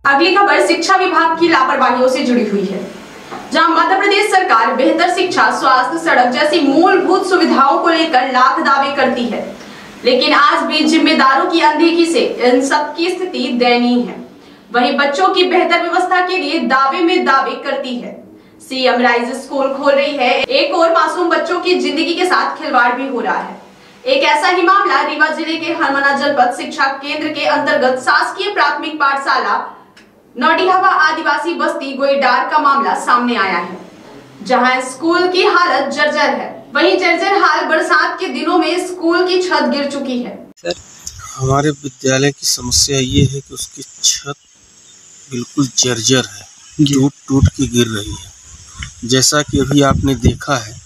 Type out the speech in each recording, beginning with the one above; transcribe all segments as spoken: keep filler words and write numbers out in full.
अगली खबर शिक्षा विभाग की लापरवाहियों से जुड़ी हुई है, जहां मध्य प्रदेश सरकार बेहतर शिक्षा, स्वास्थ्य, सड़क जैसी मूलभूत सुविधाओं को लेकर लाख दावे करती है, लेकिन आज भी जिम्मेदारों की अनदेखी से इन सब की स्थिति दयनीय है। वहीं बच्चों की बेहतर व्यवस्था के लिए दावे में दावे करती है। सीएम राइज स्कूल खोल रही है, एक और मासूम बच्चों की जिंदगी के साथ खिलवाड़ भी हो रहा है। एक ऐसा ही मामला रीवा जिले के हरमना जनपद शिक्षा केंद्र के अंतर्गत शासकीय प्राथमिक पाठशाला नौडिहावा आदिवासी बस्ती गोईडार का मामला सामने आया है, जहां स्कूल की हालत जर्जर है। वहीं जर्जर हाल बरसात के दिनों में स्कूल की छत गिर चुकी है। सर, हमारे विद्यालय की समस्या ये है कि उसकी छत बिल्कुल जर्जर है, टूट टूट के गिर रही है। जैसा कि अभी आपने देखा है,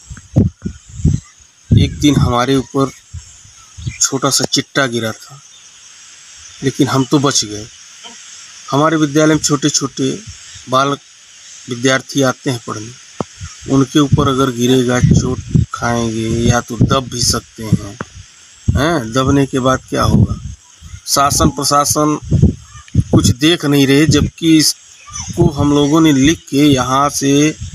एक दिन हमारे ऊपर छोटा सा चिट्टा गिरा था, लेकिन हम तो बच गए। हमारे विद्यालय में छोटे छोटे बालक विद्यार्थी आते हैं पढ़ने, उनके ऊपर अगर गिरेगा चोट खाएंगे या तो दब भी सकते हैं हैं दबने के बाद क्या होगा? शासन प्रशासन कुछ देख नहीं रहे, जबकि इसको हम लोगों ने लिख के यहाँ से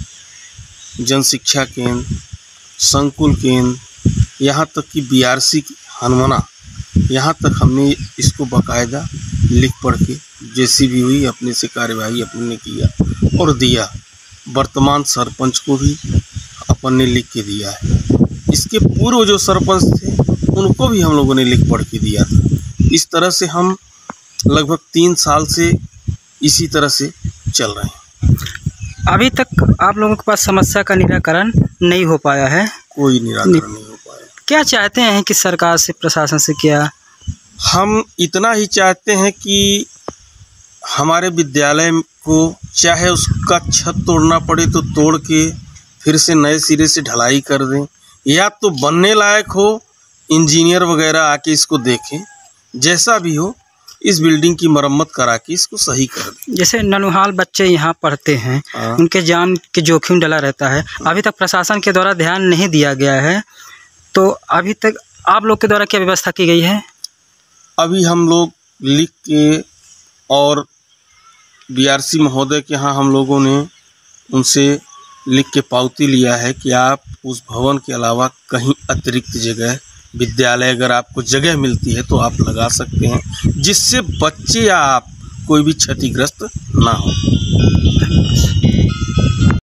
जन शिक्षा केंद्र, संकुल केंद्र, यहाँ तक कि बीआरसी हनुमाना, यहाँ तक हमने इसको बाकायदा लिख पढ़ के जैसी भी हुई अपने से कार्यवाही अपन ने किया और दिया। वर्तमान सरपंच को भी अपन ने लिख के दिया है। इसके पूर्व जो सरपंच थे उनको भी हम लोगों ने लिख पढ़ के दिया था। इस तरह से हम लगभग तीन साल से इसी तरह से चल रहे हैं। अभी तक आप लोगों के पास समस्या का निराकरण नहीं हो पाया है? कोई निराकरण नहीं, नहीं हो पाया। क्या चाहते हैं कि सरकार से, प्रशासन से? क्या हम इतना ही चाहते हैं कि हमारे विद्यालय को चाहे उसका छत तोड़ना पड़े तो तोड़ के फिर से नए सिरे से ढलाई कर दें, या तो बनने लायक हो, इंजीनियर वगैरह आके इसको देखें, जैसा भी हो इस बिल्डिंग की मरम्मत करा के इसको सही कर दें। जैसे ननुहाल बच्चे यहाँ पढ़ते हैं, उनके जान के जोखिम डला रहता है। अभी तक प्रशासन के द्वारा ध्यान नहीं दिया गया है, तो अभी तक आप लोग के द्वारा क्या व्यवस्था की गई है? अभी हम लोग लिख के और बीआरसी महोदय के यहाँ हम लोगों ने उनसे लिख के पावती लिया है कि आप उस भवन के अलावा कहीं अतिरिक्त जगह विद्यालय अगर आपको जगह मिलती है तो आप लगा सकते हैं, जिससे बच्चे या आप कोई भी क्षतिग्रस्त ना हो।